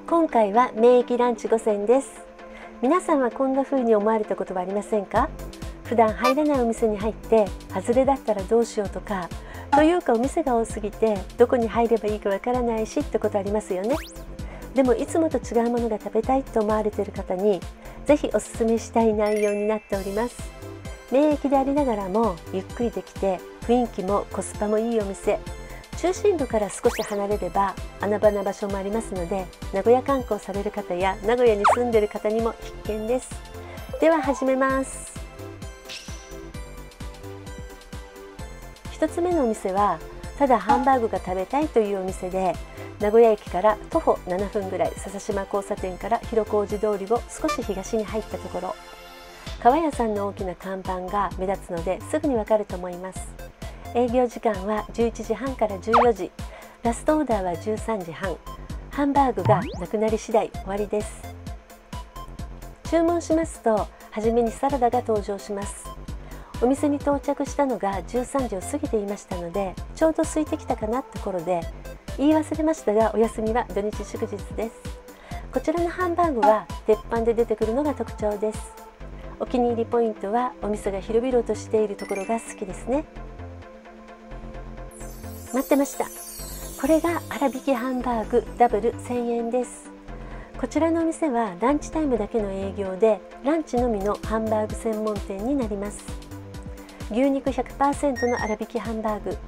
今回は免疫ランチ5選です。皆さんはこんな風に思われたことはありませんか？普段入れないお店に入って外れだったらどうしようとか、というかお店が多すぎてどこに入ればいいかわからないしってことありますよね。でもいつもと違うものが食べたいと思われている方にぜひおすすめしたい内容になっております。免疫でありながらもゆっくりできて雰囲気もコスパもいいお店、中心部から少し離れれば穴場な場所もありますので、名古屋観光される方や名古屋に住んでいる方にも必見です。では始めます。1つ目のお店はただハンバーグが食べたいというお店で、名古屋駅から徒歩7分ぐらい、笹島交差点から広小路通りを少し東に入ったところ、川屋さんの大きな看板が目立つのですぐにわかると思います。営業時間は11時半から14時、ラストオーダーは13時半、ハンバーグがなくなり次第終わりです。注文しますとはじめにサラダが登場します。お店に到着したのが13時を過ぎていましたので、ちょうど空いてきたかなところで、言い忘れましたがお休みは土日祝日です。こちらのハンバーグは鉄板で出てくるのが特徴です。お気に入りポイントはお店が広々としているところが好きですね。待ってました。これが粗挽きハンバーグダブル1000円です。こちらのお店はランチタイムだけの営業で、ランチのみのハンバーグ専門店になります。牛肉 100% の粗挽きハンバーグ、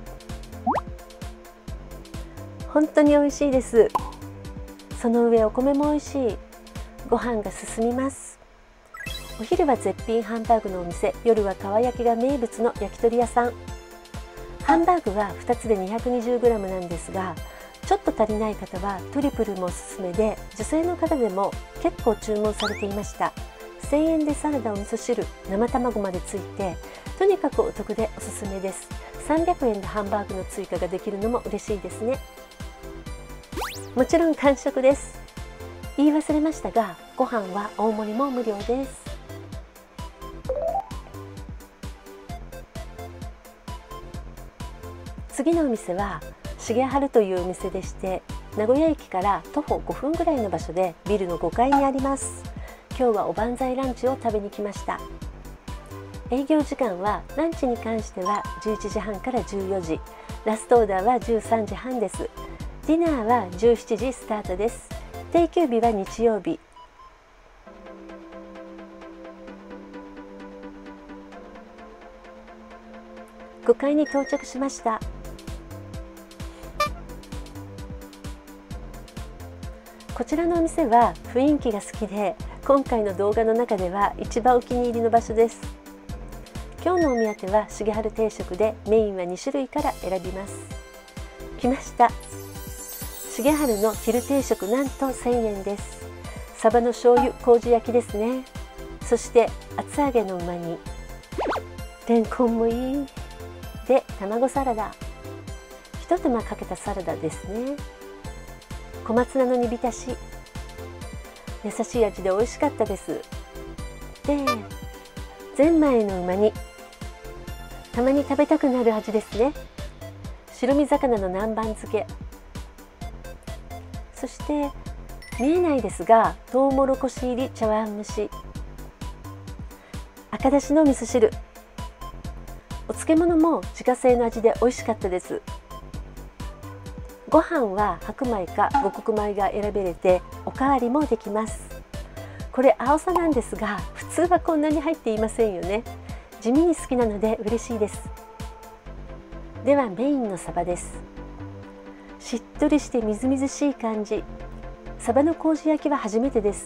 本当に美味しいです。その上お米も美味しい。ご飯が進みます。お昼は絶品ハンバーグのお店、夜はかわ焼きが名物の焼き鳥屋さん。ハンバーグは2つで 220g なんですが、ちょっと足りない方はトリプルもおすすめで、女性の方でも結構注文されていました。1000円でサラダ、お味噌汁、生卵までついて、とにかくお得でおすすめです。300円でハンバーグの追加ができるのも嬉しいですね。もちろん完食です。言い忘れましたが、ご飯は大盛りも無料です。次のお店は重春というお店でして、名古屋駅から徒歩5分ぐらいの場所でビルの5階にあります。今日はおばんざいランチを食べに来ました。営業時間はランチに関しては11時半から14時、ラストオーダーは13時半です。ディナーは17時スタートです。定休日は日曜日。5階に到着しました。こちらのお店は雰囲気が好きで、今回の動画の中では一番お気に入りの場所です。今日のお目当ては重春定食で、メインは2種類から選びます。来ました。重春の昼定食、なんと1000円です。サバの醤油麹焼きですね。そして厚揚げのうま煮、レンコンもいい。で、卵サラダ、一手間かけたサラダですね。小松菜の煮浸し、優しい味で美味しかったです。で、ゼンマイのうま煮、たまに食べたくなる味ですね。白身魚の南蛮漬け、そして見えないですがトウモロコシ入り茶碗蒸し、赤だしの味噌汁、お漬物も自家製の味で美味しかったです。ご飯は白米か五穀米が選べれて、おかわりもできます。これ青さなんですが、普通はこんなに入っていませんよね。地味に好きなので嬉しいです。ではメインのサバです。しっとりしてみずみずしい感じ。サバの麹焼きは初めてです。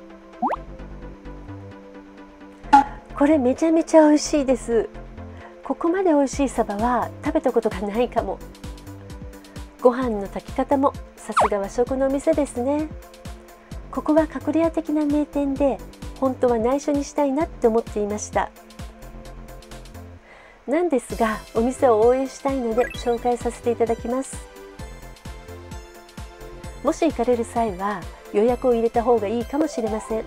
これめちゃめちゃ美味しいです。ここまで美味しいサバは食べたことがないかも。ご飯の炊き方もさすが和食の店ですね。ここは隠れ家的な名店で、本当は内緒にしたいなって思っていました。なんですがお店を応援したいので紹介させていただきます。もし行かれる際は予約を入れた方がいいかもしれません。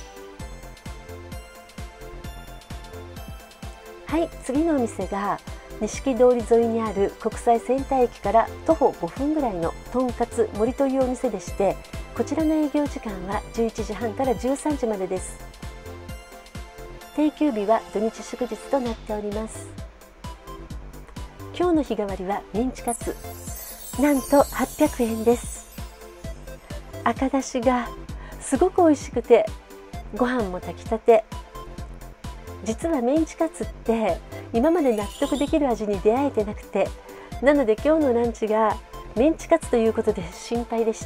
はい、次のお店が錦通り沿いにある国際センター駅から徒歩5分ぐらいのとんかつ森というお店でして、こちらの営業時間は11時半から13時までです。定休日は土日祝日となっております。今日の日替わりはメンチカツ、なんと800円です。赤だしがすごく美味しくて、ご飯も炊きたて。実はメンチカツって今まで納得できる味に出会えてなくて、なので今日のランチがメンチカツということで心配でした。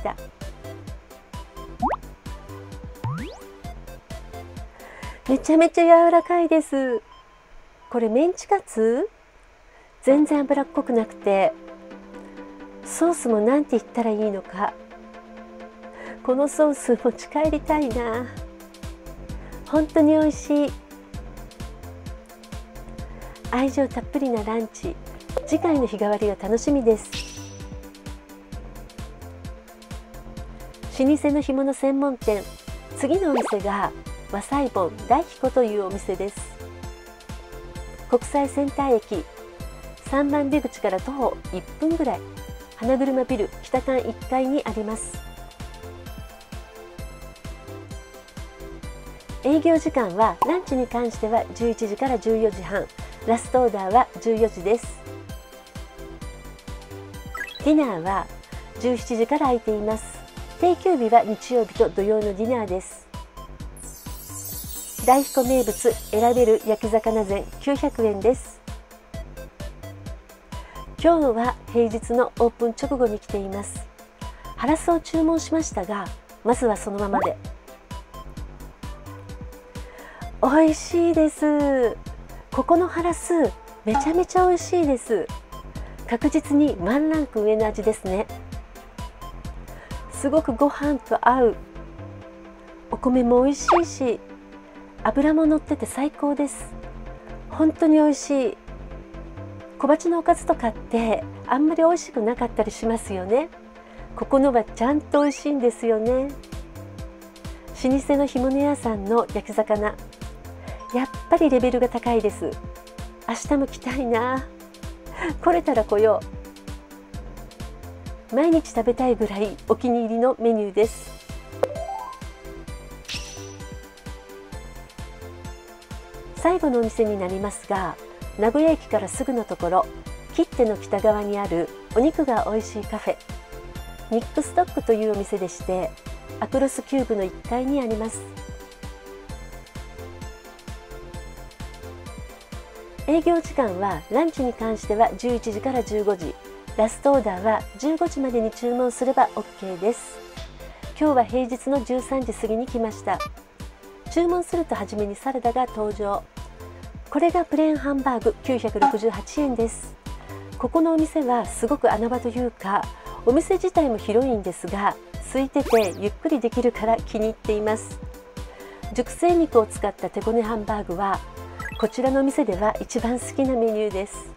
めちゃめちゃ柔らかいです。これメンチカツ？全然脂っこくなくて、ソースもなんて言ったらいいのか。このソース持ち帰りたいな。本当に美味しい。愛情たっぷりなランチ。次回の日替わりが楽しみです。老舗の干物専門店、次のお店が和裁盆大彦というお店です。国際センター駅3番出口から徒歩1分ぐらい、花車ビル北館1階にあります。営業時間はランチに関しては11時から14時半、ラストオーダーは14時です。ディナーは17時から空いています。定休日は日曜日と土曜のディナーです。大彦名物選べる焼き魚膳900円です。今日は平日のオープン直後に来ています。ハラスを注文しましたが、まずはそのままで。美味しいです。ここのハラスめちゃめちゃ美味しいです。確実にワンランク上の味ですね。すごくご飯と合う。お米も美味しいし、油も乗ってて最高です。本当に美味しい。小鉢のおかずとかってあんまり美味しくなかったりしますよね。ここのはちゃんと美味しいんですよね。老舗の干物屋さんの焼き魚、やっぱりレベルが高いです。明日も来たいな。来れたら来よう。毎日食べたいぐらいお気に入りのメニューです。最後のお店になりますが、名古屋駅からすぐのところ、切手の北側にあるお肉が美味しいカフェ、ニックストックというお店でして、アクロスキューブの1階にあります。営業時間はランチに関しては11時から15時、ラストオーダーは15時までに注文すれば OK です。今日は平日の13時過ぎに来ました。注文すると初めにサラダが登場。これがプレーンハンバーグ968円です。ここのお店はすごく穴場というか、お店自体も広いんですが、空いててゆっくりできるから気に入っています。熟成肉を使った手ごねハンバーグはこちらのお店では一番好きなメニューです。